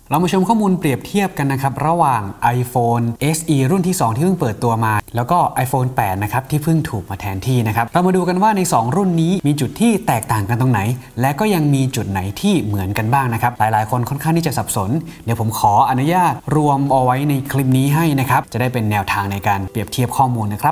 เรามาชมข้อมูลเปรียบเทียบกันนะครับระหว่าง iPhone SE รุ่นที่2ที่เพิ่งเปิดตัวมาแล้วก็ iPhone 8นะครับที่เพิ่งถูกมาแทนที่นะครับเรามาดูกันว่าใน2รุ่นนี้มีจุดที่แตกต่างกันตรงไหนและก็ยังมีจุดไหนที่เหมือนกันบ้างนะครับหลายๆคนค่อนข้างที่จะสับสนเดี๋ยวผมขออนุญาตรวมเอาไว้ในคลิปนี้ให้นะครับจะได้เป็นแนวทางในการเปรียบเทียบข้อมูลนะครับ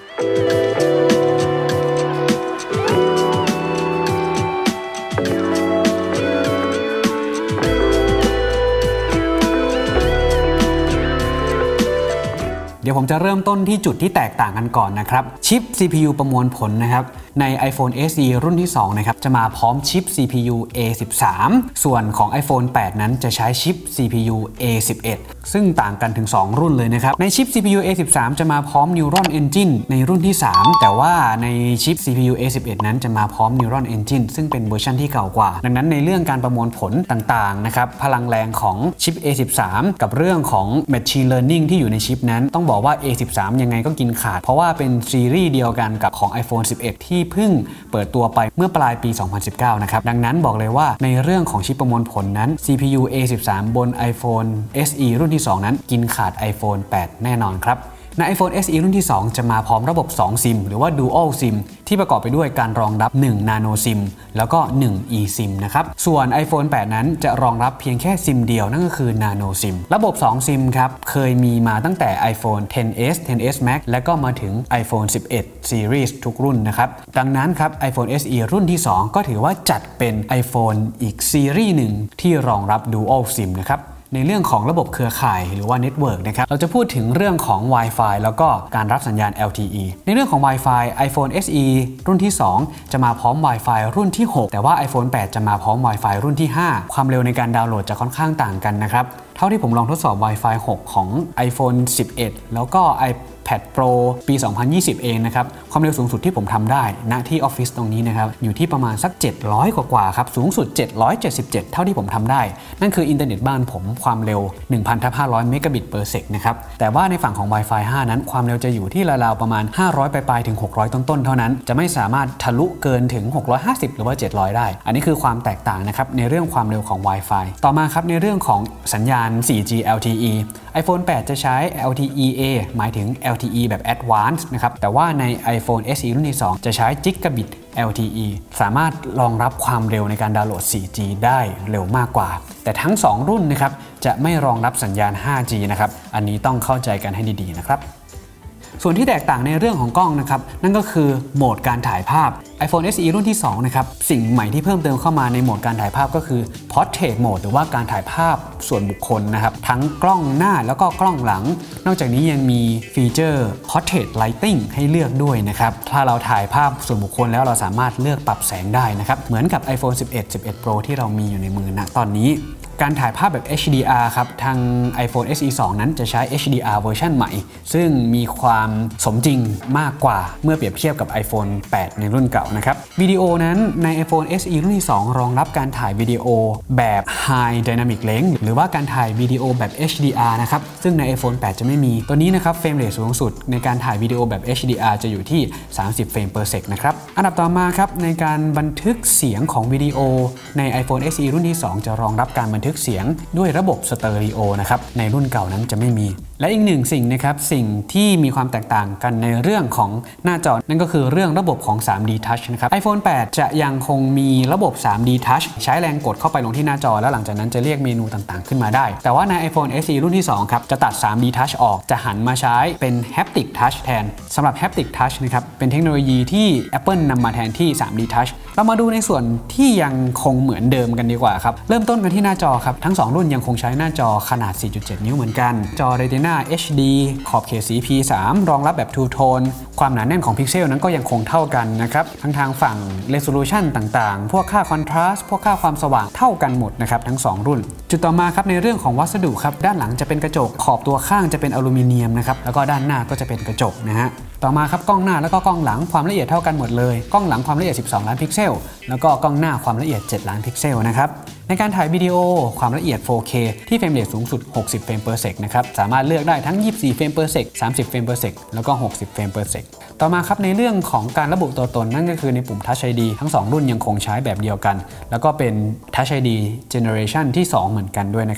เดี๋ยวผมจะเริ่มต้นที่จุดที่แตกต่างกันก่อนนะครับชิป CPU ประมวลผลนะครับใน iPhone SE รุ่นที่2นะครับจะมาพร้อมชิป CPU A13 ส่วนของ iPhone 8 นั้นจะใช้ชิป CPU A11 ซึ่งต่างกันถึง2รุ่นเลยนะครับในชิป CPU A13 จะมาพร้อม Neuron Engine ในรุ่นที่3แต่ว่าในชิป CPU A11 นั้นจะมาพร้อม Neuron Engine ซึ่งเป็นเวอร์ชันที่เก่ากว่าดังนั้นในเรื่องการประมวลผลต่างๆนะครับพลังแรงของชิป A13 กับเรื่องของ Machine Learning ที่อยู่ในชิปนั้นต้องบอกว่า A13 ยังไงก็กินขาดเพราะว่าเป็นซีรีส์เดียวกันกับของ iPhone 11 ที่เพิ่งเปิดตัวไปเมื่อปลายปี 2019 นะครับดังนั้นบอกเลยว่าในเรื่องของชิปประมวลผลนั้น CPU A13 บน iPhone SE รุ่นที่2นั้นกินขาด iPhone 8 แน่นอนครับใน iPhone SE รุ่นที่2จะมาพร้อมระบบ2 SIM หรือว่า Dual SIM ที่ประกอบไปด้วยการรองรับ1 Nano SIM แล้วก็1 eSIM นะครับส่วน iPhone 8 นั้นจะรองรับเพียงแค่ SIM เดียวนั่นก็คือ Nano SIM ระบบ2 SIM ครับเคยมีมาตั้งแต่ iPhone XS XS Max และก็มาถึง iPhone 11 Series ทุกรุ่นนะครับดังนั้นครับ iPhone SE รุ่นที่2ก็ถือว่าจัดเป็น iPhone อีกซีรีส์หนึ่งที่รองรับ Dual SIM นะครับในเรื่องของระบบเครือข่ายหรือว่า Network นะครับเราจะพูดถึงเรื่องของ Wi-Fi แล้วก็การรับสัญญาณ LTE ในเรื่องของ Wi-Fi iPhone SE รุ่นที่2จะมาพร้อม Wi-Fi รุ่นที่6แต่ว่า iPhone 8 จะมาพร้อม Wi-Fi รุ่นที่5ความเร็วในการดาวน์โหลดจะค่อนข้างต่างกันนะครับเท่าที่ผมลองทดสอบ Wi-Fi 6 ของ iPhone 11 แล้วก็ iPad Pro ปี 2020 เองนะครับความเร็วสูงสุดที่ผมทำได้ณที่ออฟฟิศตรงนี้นะครับอยู่ที่ประมาณสัก700กว่าครับสูงสุด777เท่าที่ผมทำได้นั่นคืออินเทอร์เน็ตบ้านผมความเร็ว 1,500 เมกะบิตเปอร์เซกนะครับแต่ว่าในฝั่งของ Wi-Fi 5 นั้นความเร็วจะอยู่ที่ราวๆประมาณ500ปลายๆถึง600ต้นๆเท่านั้นจะไม่สามารถทะลุเกินถึง650หรือว่า700ได้อันนี้คือความแตกต่างนะครับในเรื่องความเร็วของ Wi-Fi ต่อมาครับในเรื่องของสัญญาณ 4G LTE iPhone 8 จะใช้ LTE-A หมายถึง LTE แบบ Advanced นะครับแต่ว่าใน iPhone SE รุ่นที่2จะใช้ Gigabit LTE สามารถรองรับความเร็วในการดาวน์โหลด 4G ได้เร็วมากกว่าแต่ทั้ง2รุ่นนะครับจะไม่รองรับสัญญาณ 5G นะครับอันนี้ต้องเข้าใจกันให้ดีๆนะครับส่วนที่แตกต่างในเรื่องของกล้องนะครับนั่นก็คือโหมดการถ่ายภาพ iPhone SE รุ่นที่2นะครับสิ่งใหม่ที่เพิ่มเติมเข้ามาในโหมดการถ่ายภาพก็คือ Portrait Mode หรือว่าการถ่ายภาพส่วนบุคคลนะครับทั้งกล้องหน้าแล้วก็กล้องหลังนอกจากนี้ยังมีฟีเจอร์ Portrait Lighting ให้เลือกด้วยนะครับถ้าเราถ่ายภาพส่วนบุคคลแล้วเราสามารถเลือกปรับแสงได้นะครับเหมือนกับ iPhone 11 11 Pro ที่เรามีอยู่ในมือณตอนนี้การถ่ายภาพแบบ HDR ครับทาง iPhone SE 2 นั้นจะใช้ HDR เวอร์ชันใหม่ซึ่งมีความสมจริงมากกว่าเมื่อเปรียบเทียบกับ iPhone 8 ในรุ่นเก่านะครับวิดีโอนั้นใน iPhone SE รุ่นที่2รองรับการถ่ายวิดีโอแบบ High Dynamic Range หรือว่าการถ่ายวิดีโอแบบ HDR นะครับซึ่งใน iPhone 8 จะไม่มีตัวนี้นะครับเฟรมเรทสูงสุดในการถ่ายวิดีโอแบบ HDR จะอยู่ที่30 เฟรม per sec นะครับอันดับต่อมาครับในการบันทึกเสียงของวิดีโอใน iPhone SE รุ่นที่2จะรองรับการบันทึกเสียงด้วยระบบสเตอริโอนะครับในรุ่นเก่านั้นจะไม่มีและอีกหนึ่งสิ่งนะครับสิ่งที่มีความแตกต่างกันในเรื่องของหน้าจอนั่นก็คือเรื่องระบบของ 3D Touch นะครับ iPhone 8 จะยังคงมีระบบ 3D Touch ใช้แรงกดเข้าไปลงที่หน้าจอแล้วหลังจากนั้นจะเรียกเมนูต่างๆขึ้นมาได้แต่ว่าใน iPhone SE รุ่นที่2ครับจะตัด 3D Touch ออกจะหันมาใช้เป็น Haptic Touch แทนสำหรับ Haptic Touch นะครับเป็นเทคโนโลยีที่ Apple นำมาแทนที่ 3D Touch เรามาดูในส่วนที่ยังคงเหมือนเดิมกันดีกว่าครับเริ่มต้นกันที่หน้าจอครับทั้ง2รุ่นยังคงใช้หน้าจอขนาด 4.7 นิ้วเหมือนกันจอ Retina HD ขอบเขตสี P3 รองรับแบบ Two Tone ความหนาแน่นของพิกเซลนั้นก็ยังคงเท่ากันนะครับทั้งทางฝั่ง Resolution ต่างๆพวกค่า Contrast พวกค่าความสว่างเท่ากันหมดนะครับทั้ง2รุ่นจุดต่อมาครับในเรื่องของวัสดุครับด้านหลังจะเป็นกระจกขอบตัวข้างจะเป็นอลูมิเนียมนะครับแล้วก็ด้านหน้าก็จะเป็นกระจกนะฮะต่อมาครับกล้องหน้าแล้วก็กล้องหลังความละเอียดเท่ากันหมดเลยกล้องหลังความละเอียด12ล้านพิกเซลแล้วก็กล้องหน้าความละเอียด7ล้านพิกเซลนะครับในการถ่ายวิดีโอความละเอียด 4K ที่เฟรมเรทสูงสุด60 เฟรม per sec นะครับสามารถเลือกได้ทั้ง24 เฟรม per sec 30 เฟรม per sec แล้วก็60 เฟรม per sec ต่อมาครับในเรื่องของการระบุตัวตนนั่นก็คือในปุ่ม Touch ID ทั้ง2รุ่นยังคงใช้แบบเดียวกันแล้วก็เป็น Touch ID Generation ที่2เหมือนกันด้วยนะครับ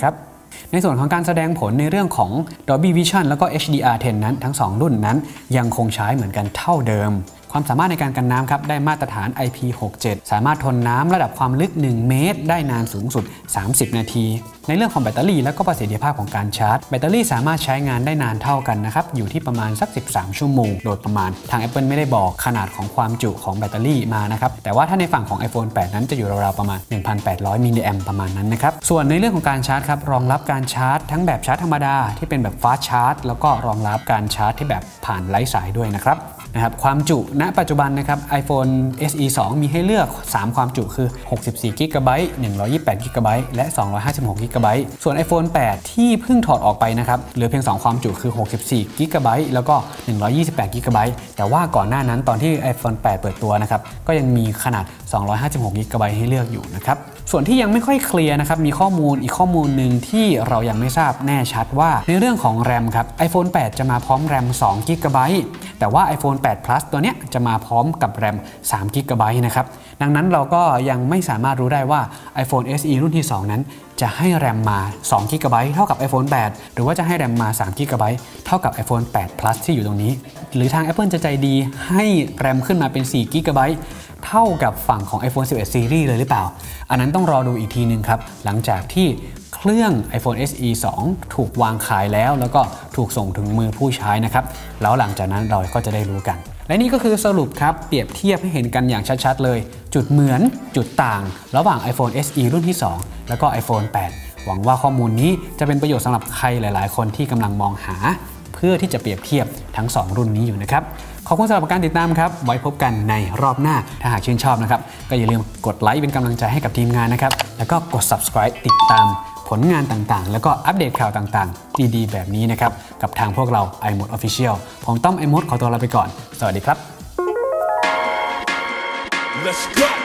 ในส่วนของการแสดงผลในเรื่องของ Dolby Vision แล้วก็ HDR10 นั้นทั้ง2รุ่นนั้นยังคงใช้เหมือนกันเท่าเดิมความสามารถในการกันน้ำครับได้มาตรฐาน IP67 สามารถทนน้ำระดับความลึก1เมตรได้นานสูงสุด30นาทีในเรื่องของแบตเตอรี่และก็ประสิทธิภาพของการชาร์จแบตเตอรี่สามารถใช้งานได้นานเท่ากันนะครับอยู่ที่ประมาณสัก13ชั่วโมงโดยประมาณทาง Apple ไม่ได้บอกขนาดของความจุของแบตเตอรี่มานะครับแต่ว่าถ้าในฝั่งของ iPhone 8 นั้นจะอยู่ราวๆประมาณ 1,800 มิลลิแอมป์ประมาณนั้นนะครับส่วนในเรื่องของการชาร์จครับรองรับการชาร์จทั้งแบบชาร์จธรรมดาที่เป็นแบบ Fast Charge แล้วก็รองรับการชาร์จที่แบบผ่านไร้สายด้วยนะครับความจุณปัจจุบันนะครับ iPhone SE 2 มีให้เลือก3ความจุคือ64 GB 128 GB และ256 GB ส่วน iPhone 8 ที่เพิ่งถอดออกไปนะครับเหลือเพียง2ความจุคือ64 GB แล้วก็128 GB แต่ว่าก่อนหน้านั้นตอนที่ iPhone 8 เปิดตัวนะครับก็ยังมีขนาด256 GB ให้เลือกอยู่นะครับส่วนที่ยังไม่ค่อยเคลียร์นะครับมีข้อมูลอีกข้อมูลหนึ่งที่เรายังไม่ทราบแน่ชัดว่าในเรื่องของ RAM ครับ iPhone 8 จะมาพร้อม RAM 2 GB แต่ว่า iPhone 8 Plus ตัวเนี้ยจะมาพร้อมกับ RAM 3 GB นะครับดังนั้นเราก็ยังไม่สามารถรู้ได้ว่า iPhone SE รุ่นที่ 2 นั้นจะให้ RAM มา2 GB เท่ากับ iPhone 8 หรือว่าจะให้ RAM มา3 GB เท่ากับ iPhone 8 Plus ที่อยู่ตรงนี้หรือทาง Apple จะใจดีให้ RAM ขึ้นมาเป็น4 GB เท่ากับฝั่งของ iPhone 11 Series เลยหรือเปล่าอันนั้นต้องรอดูอีกทีนึงครับหลังจากที่เครื่อง iPhone SE 2 ถูกวางขายแล้วก็ถูกส่งถึงมือผู้ใช้นะครับแล้วหลังจากนั้นเราก็จะได้รู้กันและนี่ก็คือสรุปครับเปรียบเทียบให้เห็นกันอย่างชัดๆเลยจุดเหมือนจุดต่างระหว่าง iPhone SE รุ่นที่ 2 แล้วก็ iPhone 8 หวังว่าข้อมูลนี้จะเป็นประโยชน์สำหรับใครหลายๆคนที่กำลังมองหาเพื่อที่จะเปรียบเทียบทั้ง2รุ่นนี้อยู่นะครับขอบคุณสำหรับการติดตามครับไว้พบกันในรอบหน้าถ้าหากชื่นชอบนะครับก็อย่าลืมกดไลค์เป็นกำลังใจให้กับทีมงานนะครับแล้วก็กด subscribe ติดตามผลงานต่างๆแล้วก็อัปเดตข่าวต่างๆดีๆแบบนี้นะครับกับทางพวกเรา iMode Official ผมต้อม iMode ขอตัวลาไปก่อนสวัสดีครับ Let's go